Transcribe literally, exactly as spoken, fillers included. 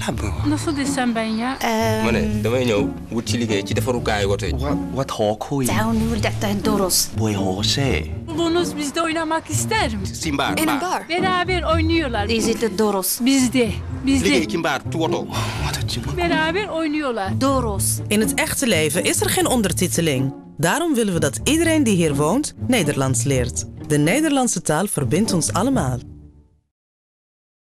Nasıl desem ben ya? Ma ne damay ñëw wut ci liggéey ci defarukaay woto yi. Wa wa too kuy. Down dat Doros. Boy Jose. Bulunuz bizde oynamak ister mi? Si mbaar In een mbaar. bar. Beraber oynuyorlar. Die zitten Doros. Bizde. Bizde. Liggéey ci mbaar ci woto. Beraber oynuyorlar. Doros. In het echte leven is er geen ondertiteling. Daarom willen we dat iedereen die hier woont Nederlands leert. De Nederlandse taal verbindt ons allemaal.